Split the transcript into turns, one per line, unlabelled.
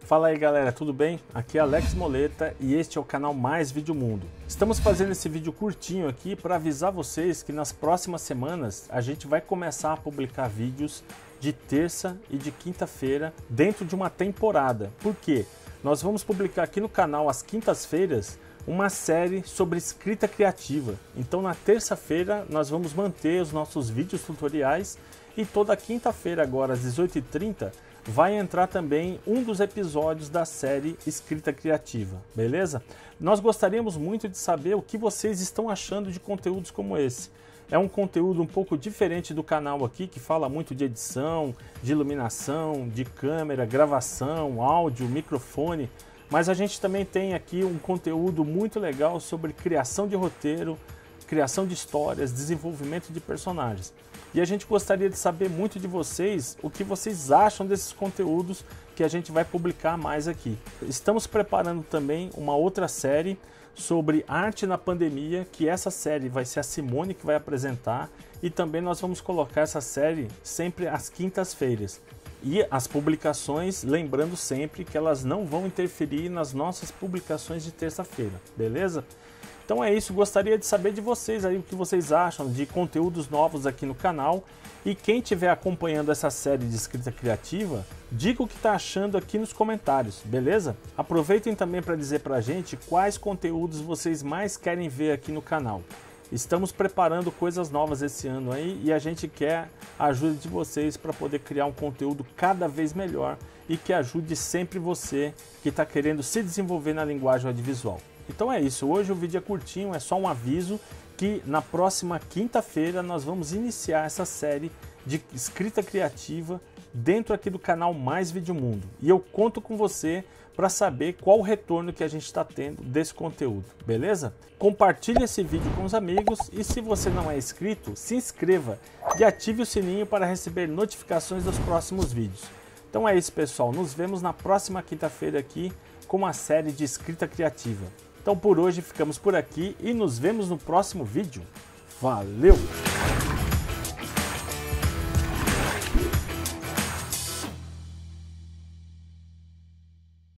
Fala aí galera, tudo bem? Aqui é Alex Moleta e este é o canal Mais Vídeo Mundo. Estamos fazendo esse vídeo curtinho aqui para avisar vocês que nas próximas semanas a gente vai começar a publicar vídeos de terça e de quinta-feira dentro de uma temporada. Por quê? Nós vamos publicar aqui no canal às quintas-feiras uma série sobre escrita criativa. Então na terça-feira nós vamos manter os nossos vídeos tutoriais e toda quinta-feira agora às 18h30 vai entrar também um dos episódios da série Escrita Criativa, beleza? Nós gostaríamos muito de saber o que vocês estão achando de conteúdos como esse. É um conteúdo um pouco diferente do canal aqui, que fala muito de edição, de iluminação, de câmera, gravação, áudio, microfone, mas a gente também tem aqui um conteúdo muito legal sobre criação de roteiro, criação de histórias, desenvolvimento de personagens. E a gente gostaria de saber muito de vocês, o que vocês acham desses conteúdos que a gente vai publicar mais aqui. Estamos preparando também uma outra série sobre arte na pandemia, que essa série vai ser a Simone que vai apresentar, e também nós vamos colocar essa série sempre às quintas-feiras. E as publicações, lembrando sempre que elas não vão interferir nas nossas publicações de terça-feira, beleza? Então é isso, gostaria de saber de vocês aí o que vocês acham de conteúdos novos aqui no canal. E quem estiver acompanhando essa série de escrita criativa, diga o que está achando aqui nos comentários, beleza? Aproveitem também para dizer para a gente quais conteúdos vocês mais querem ver aqui no canal. Estamos preparando coisas novas esse ano aí e a gente quer a ajuda de vocês para poder criar um conteúdo cada vez melhor e que ajude sempre você que está querendo se desenvolver na linguagem audiovisual. Então é isso, hoje o vídeo é curtinho, é só um aviso que na próxima quinta-feira nós vamos iniciar essa série de escrita criativa dentro aqui do canal Mais Vídeo Mundo. E eu conto com você para saber qual o retorno que a gente está tendo desse conteúdo, beleza? Compartilhe esse vídeo com os amigos e se você não é inscrito, se inscreva e ative o sininho para receber notificações dos próximos vídeos. Então é isso pessoal, nos vemos na próxima quinta-feira aqui com uma série de escrita criativa. Então por hoje ficamos por aqui e nos vemos no próximo vídeo. Valeu!